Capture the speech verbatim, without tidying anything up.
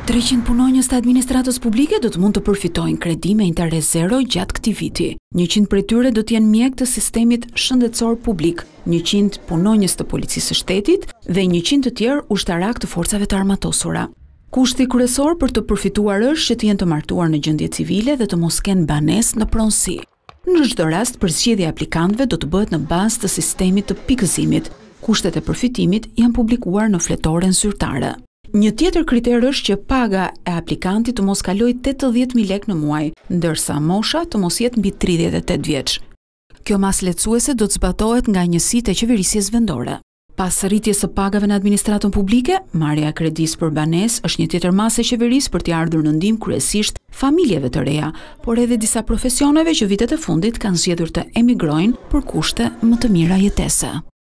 treqind punonjës të administratës publike do të mund të përfitojnë kredi me interes zero gjatë këtij viti. njëqind prej tyre do të jenë mjekë të sistemit shëndetësor publik, njëqind punonjës të policisë së shtetit dhe njëqind të tjerë ushtarakë të forcave të armatosura. Kushti kryesor për të përfituar është që të jenë të martuar në gjendje civile dhe të mos kenë banesë në pronësi. Në çdo rast, përzgjedhja e aplikantëve do të bëhet në bazë të sistemit të pikëzimit. Kushtet e përfitimit janë publikuar në fletoren zyrtare. Një tjetër kriter është që paga e aplikantit të mos kalojë tetëdhjetë mijë lekë në muaj, ndërsa mosha të mos jetë mbi tridhjetë e tetë vjeç. Kjo masë lehtësuese do të zbatohet nga njësitë e qeverisjes vendore. Pas rritjes së pagave në administratën publike, marrja e kredisë për banesë është një tjetër masë e qeverisë për t'i ardhur në ndihmë kryesisht familjeve të reja, por edhe disa profesioneve që vitet e fundit kanë zgjedhur të emigrojnë për kushte më të mira jetese.